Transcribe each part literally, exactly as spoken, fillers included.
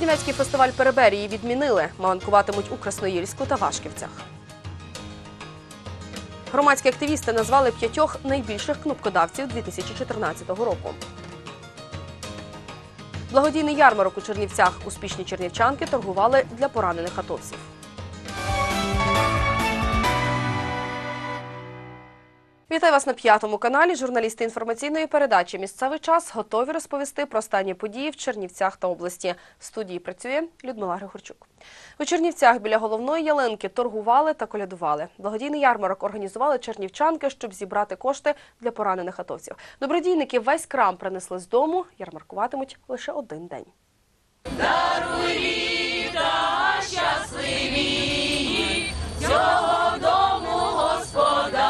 Чернівецький фестиваль Переберії відмінили. Маланкуватимуть у Красноїльську та Вашківцях. Громадські активісти назвали п'ятьох найбільших кнопкодавців дві тисячі чотирнадцятого року. Благодійний ярмарок у Чернівцях. Успішні чернівчанки торгували для поранених атовців. Вітаю вас на п'ятому каналі. Журналісти інформаційної передачі «Місцевий час» готові розповісти про останні події в Чернівцях та області. В студії працює Людмила Григорчук. У Чернівцях біля головної ялинки торгували та колядували. Благодійний ярмарок організували чернівчанки, щоб зібрати кошти для поранених атовців. Добродійники весь крам принесли з дому, ярмаркуватимуть лише один день. Даруй літа щасливі, цього дому господарю.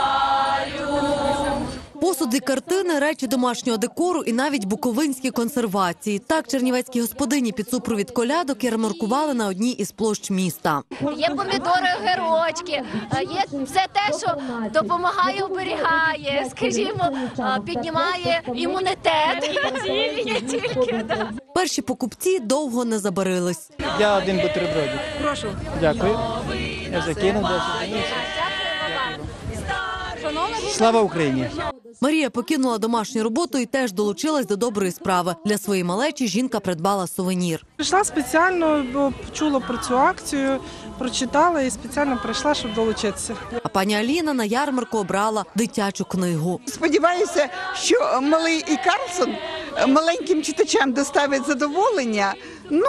Посуди, картини, речі домашнього декору і навіть буковинські консервації. Так чернівецькі господині під супровід колядок ярмаркували на одній із площ міста. Є помідори, огірочки, є все те, що допомагає, оберігає, скажімо, піднімає імунітет. Не тільки, да. Перші покупці довго не забарились. Я один бутербродик. Прошу. Дякую. Я закинув десять. Слава Україні! Марія покинула домашню роботу і теж долучилась до доброї справи. Для своєї малечі жінка придбала сувенір. Прийшла спеціально, бо почула про цю акцію, прочитала і спеціально прийшла, щоб долучитися. А пані Аліна на ярмарку обрала дитячу книгу. Сподіваюся, що малий і Карлсон маленьким читачам доставить задоволення. Ну,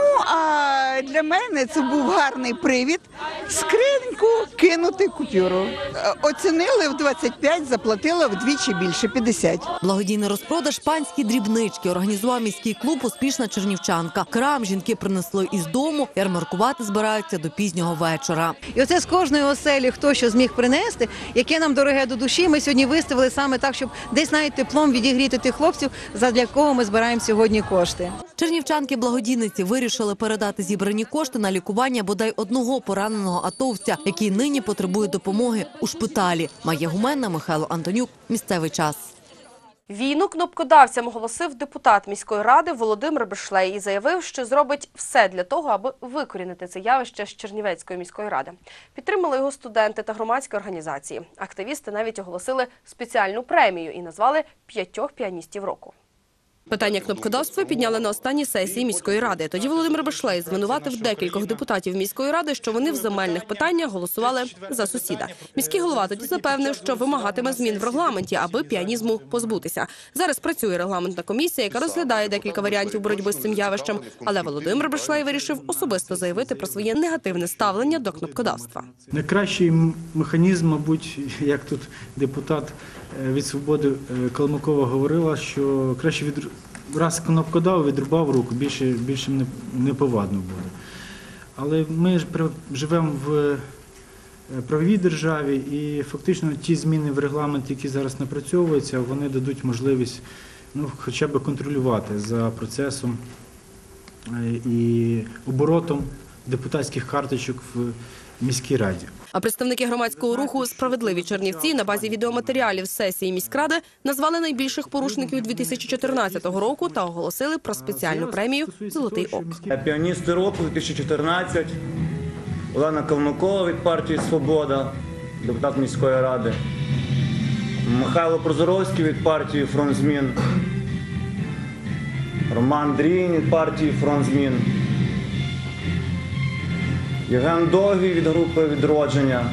а для мене це був гарний привід скриньку кинути купюру. Оцінили в двадцять п'ять, заплатила вдвічі більше, п'ятдесят. Благодійний розпродаж «Панські дрібнички» організував міський клуб «Успішна чернівчанка». Крам жінки принесли із дому, ярмаркувати збираються до пізнього вечора. І оце з кожної оселі, хто що зміг принести, яке нам дороге до душі, ми сьогодні виставили саме так, щоб десь навіть теплом відігріти тих хлопців, задля кого ми збираємо сьогодні кошти. Чернівчанки-благодійниці вирішили передати зібрані кошти на лікування бодай одного пораненого атовця, який нині потребує допомоги у шпиталі. Майя Гуменна, Михайло Антонюк. Місцевий час. Війну кнопкодавцям оголосив депутат міської ради Володимир Бешлей і заявив, що зробить все для того, аби викорінити це явище з Чернівецької міської ради. Підтримали його студенти та громадські організації. Активісти навіть оголосили спеціальну премію і назвали п'ятьох піаністів року. Питання кнопкодавства підняли на останній сесії міської ради. Тоді Володимир Бешлей звинуватив декількох депутатів міської ради, що вони в земельних питаннях голосували за сусіда. Міський голова тоді запевнив, що вимагатиме змін в регламенті, аби піанізму позбутися. Зараз працює регламентна комісія, яка розглядає декілька варіантів боротьби з цим явищем. Але Володимир Бешлей вирішив особисто заявити про своє негативне ставлення до кнопкодавства. Найкращий механізм, мабуть, як тут депутат від «Свободи» Калмикова говорила, що краще від раз кнопкодав, відрубав руку, більше, більше неповадно буде. Але ми ж живемо в правовій державі і фактично ті зміни в регламент, які зараз напрацьовуються, вони дадуть можливість ну, хоча б контролювати за процесом і оборотом депутатських карточок в міській раді. А представники громадського руху «Справедливі Чернівці» на базі відеоматеріалів сесії міськради назвали найбільших порушників дві тисячі чотирнадцятого року та оголосили про спеціальну премію «Золотий ок». Піаністи року дві тисячі чотирнадцять, Олена Калмикова від партії «Свобода», депутат міської ради, Михайло Прозоровський від партії «Фронт змін», Роман Дрінь від партії «Фронт змін», Євген Довгий від групи «Відродження»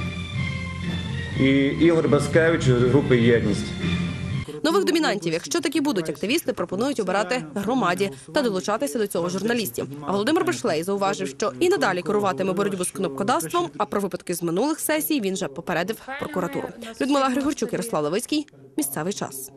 і Ігор Баскевич від групи «Єдність». Нових домінантів, якщо такі будуть, активісти пропонують обирати громаді та долучатися до цього журналістів. А Володимир Бешлей зауважив, що і надалі керуватиме боротьбу з кнопкодавством, а про випадки з минулих сесій він вже попередив прокуратуру. Людмила Григорчук, Ярослав Левицький. Місцевий час.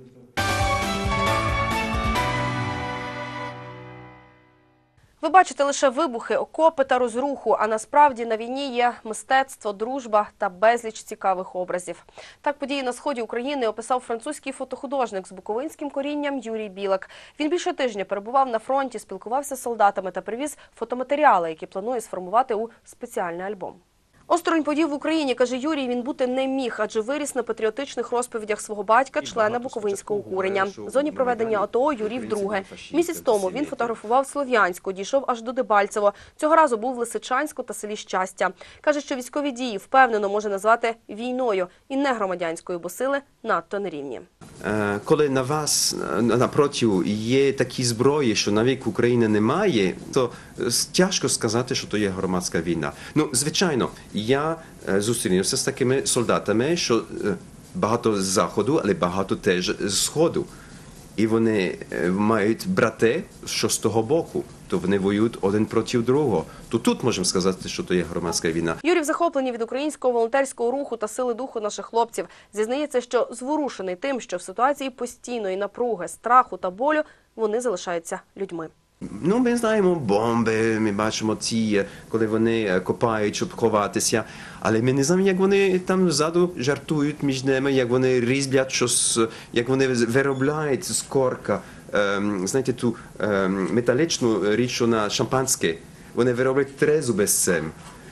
Ви бачите лише вибухи, окопи та розруху, а насправді на війні є мистецтво, дружба та безліч цікавих образів. Так події на сході України описав французький фотохудожник з буковинським корінням Юрій Білак. Він більше тижня перебував на фронті, спілкувався з солдатами та привіз фотоматеріали, які планує сформувати у спеціальний альбом. Осторонь подій в Україні, каже Юрій, він бути не міг, адже виріс на патріотичних розповідях свого батька, члена Буковинського курення. В зоні проведення АТО Юрій вдруге. Місяць тому він фотографував Слов'янську, дійшов аж до Дебальцево. Цього разу був в Лисичанську та селі Щастя. Каже, що військові дії впевнено може назвати війною і не громадянською, бо сили надто нерівні. Коли на вас напроти є такі зброї, що навіть України немає, то тяжко сказати, що то є громадська війна. Ну, звичайно, я зустрінувся з такими солдатами, що багато з Заходу, але багато теж з Сходу. І вони мають брати, що з того боку, то вони воюють один проти другого. То тут можемо сказати, що то є громадська війна. Юрій в захопленні від українського волонтерського руху та сили духу наших хлопців. Зізнається, що зворушений тим, що в ситуації постійної напруги, страху та болю вони залишаються людьми. Ну, ми знаємо бомби, ми бачимо ці, коли вони копають, щоб ховатися, але ми не знаємо, як вони там ззаду жартують між ними, як вони різблять щось, як вони виробляють з корка, ем, знаєте, ту ем, металічну річ на шампанське, вони вироблять трезуби з цим.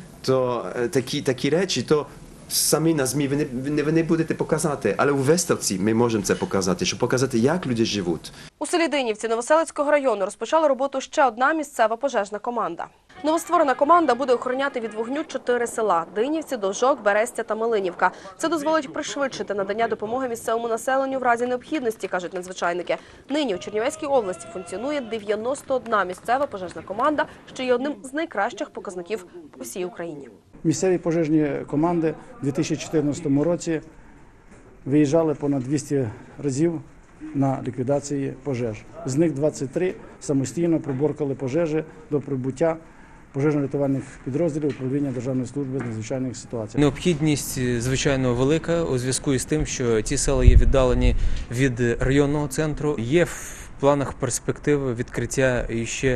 То такі, такі речі, то самі на ЗМІ ви не, ви не будете показати, але у виставці ми можемо це показати, щоб показати, як люди живуть. У селі Динівці Новоселицького району розпочала роботу ще одна місцева пожежна команда. Новостворена команда буде охороняти від вогню чотири села – Динівці, Довжок, Берестя та Малинівка. Це дозволить пришвидшити надання допомоги місцевому населенню в разі необхідності, кажуть надзвичайники. Нині у Чернівецькій області функціонує дев'яносто одна місцева пожежна команда, що є одним з найкращих показників по всій Україні. Місцеві пожежні команди у дві тисячі чотирнадцятому році виїжджали понад двісті разів на ліквідації пожеж. З них двадцять три самостійно приборкали пожежі до прибуття пожежно-рятувальних підрозділів управління Державної служби з надзвичайних ситуацій. Необхідність, звичайно, велика у зв'язку із тим, що ці села є віддалені від районного центру. Є в планах перспективи відкриття іще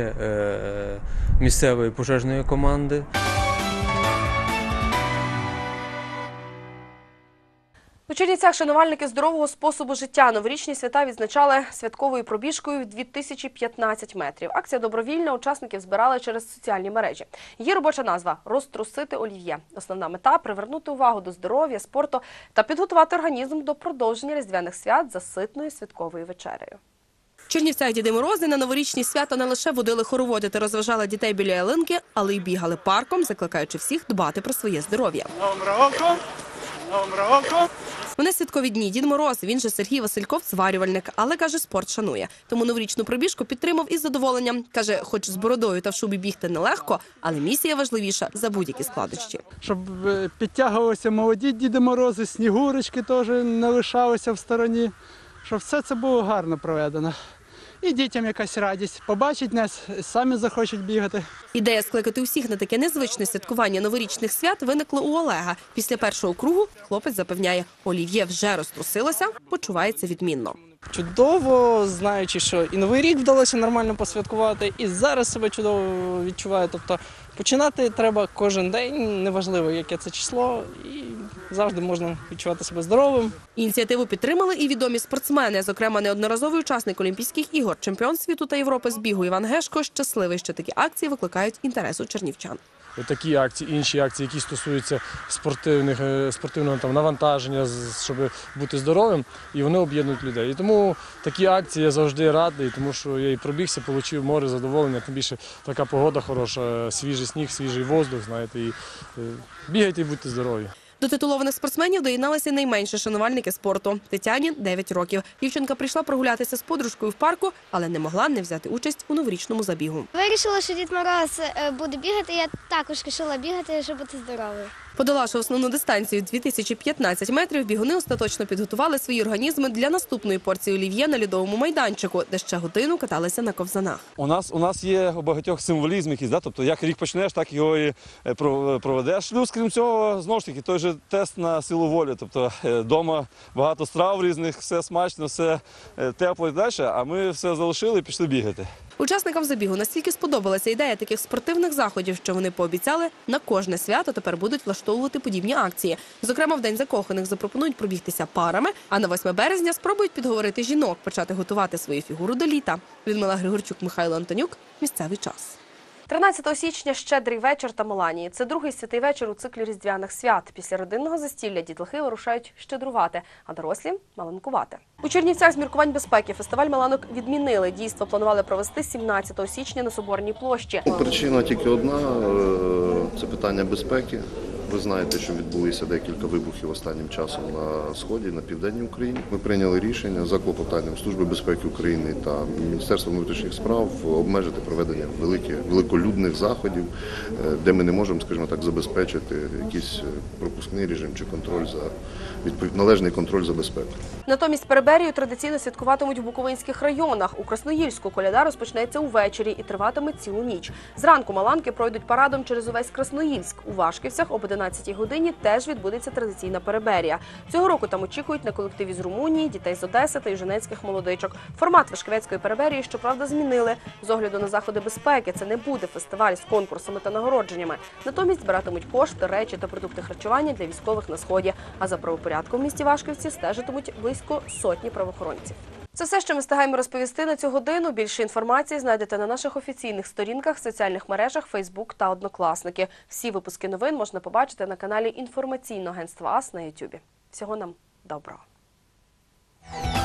е, місцевої пожежної команди. У Чернівцях шанувальники здорового способу життя новорічні свята відзначали святковою пробіжкою в дві тисячі п'ятнадцять метрів. Акція добровільна, учасників збирали через соціальні мережі. Її робоча назва – «Розтрусити олів'є». Основна мета – привернути увагу до здоров'я, спорту та підготувати організм до продовження різдвяних свят за ситною святковою вечерею. В Чернівцях Діди Морози на новорічні свята не лише водили хороводи та розважали дітей біля ялинки, але й бігали парком, закликаючи всіх дбати про своє здоров'я. Новим роком! Новим роком! Вони святкові дні. Дід Мороз, він же Сергій Васильков, зварювальник, але, каже, спорт шанує. Тому новорічну пробіжку підтримав із задоволенням. Каже, хоч з бородою та в шубі бігти нелегко, але місія важливіша за будь-які складнощі. Щоб підтягувалися молоді Діди Морози, снігурочки теж не лишалися в стороні, щоб все це було гарно проведено. І дітям якась радість. Побачать нас, самі захочуть бігати. Ідея скликати усіх на таке незвичне святкування новорічних свят виникла у Олега. Після першого кругу хлопець запевняє, олів'є вже розтрусилося, почувається відмінно. Чудово, знаючи, що і Новий рік вдалося нормально посвяткувати, і зараз себе чудово відчуваю. Тобто починати треба кожен день, неважливо, яке це число, і завжди можна відчувати себе здоровим. Ініціативу підтримали і відомі спортсмени. Зокрема, неодноразовий учасник Олімпійських ігор, чемпіон світу та Європи з бігу Іван Гешко щасливий, що такі акції викликають інтерес у чернівчан. Такі акції, інші акції, які стосуються спортивних, спортивного там, навантаження, щоб бути здоровим, і вони об'єднують людей. І тому такі акції я завжди радий, тому що я і пробігся, отримав море задоволення, тим більше така погода хороша, свіжий сніг, свіжий воздух, знаєте, і бігайте і будьте здорові. До титулованих спортсменів доєдналися найменші шанувальники спорту. Тетяні – дев'ять років. Дівчинка прийшла прогулятися з подружкою в парку, але не могла не взяти участь у новорічному забігу. Вирішила, що Дід Мороз буде бігати, я також вирішила бігати, щоб бути здоровою. Подолавши основну дистанцію дві тисячі п'ятнадцять метрів, бігуни остаточно підготували свої організми для наступної порції олів'є на льодовому майданчику, де ще годину каталися на ковзанах. У нас, у нас є у багатьох символізм якийсь, да? Тобто як рік почнеш, так його і проведеш. Плюс, крім цього, знову ж таки, той же тест на силу волі. Тобто вдома багато страв різних, все смачно, все тепло і далі, а ми все залишили і пішли бігати. Учасникам забігу настільки сподобалася ідея таких спортивних заходів, що вони пообіцяли на кожне свято тепер будуть влаштовувати подібні акції. Зокрема, в День закоханих запропонують пробігтися парами, а на восьме березня спробують підговорити жінок, почати готувати свою фігуру до літа. Людмила Григорчук, Михайло Антонюк. Місцевий час. тринадцятого січня – щедрий вечір та Маланії. Це другий святий вечір у циклі різдвяних свят. Після родинного застілля дітлахи вирушають щедрувати, а дорослі – маланкувати. У Чернівцях з міркувань безпеки фестиваль маланок відмінили. Дійство планували провести сімнадцятого січня на Соборній площі. Причина тільки одна – це питання безпеки. Ви знаєте, що відбулися декілька вибухів останнім часом на Сході, на Південній Україні. Ми прийняли рішення за клопотанням Служби безпеки України та Міністерства внутрішніх справ обмежити проведення великих, великолюдних заходів, де ми не можемо, скажімо так, забезпечити якийсь пропускний режим чи контроль за відповідь, належний контроль за безпекою. Натомість Переберію традиційно святкуватимуть в буковинських районах. У Красноїльську коляда розпочнеться увечері і триватиме цілу ніч. Зранку маланки пройдуть парадом через увесь Красноїльськ. У Вашківцях об одинадцятій годині теж відбудеться традиційна Переберія. Цього року там очікують на колектив із Румунії, дітей з Одеси та южненських молодичок. Формат Вишківецької Переберії, щоправда, змінили. З огляду на заходи безпеки це не буде фестиваль з конкурсами та нагородженнями. Натомість збиратимуть кошти, речі та продукти харчування для військових на Сході. А за правопорядком в місті Вашківці стежитимуть близько сотні правоохоронців. Це все, що ми встигаємо розповісти на цю годину. Більше інформації знайдете на наших офіційних сторінках, соціальних мережах, Фейсбук та Однокласники. Всі випуски новин можна побачити на каналі інформаційного агентства АС на Ютубі. Всього нам доброго.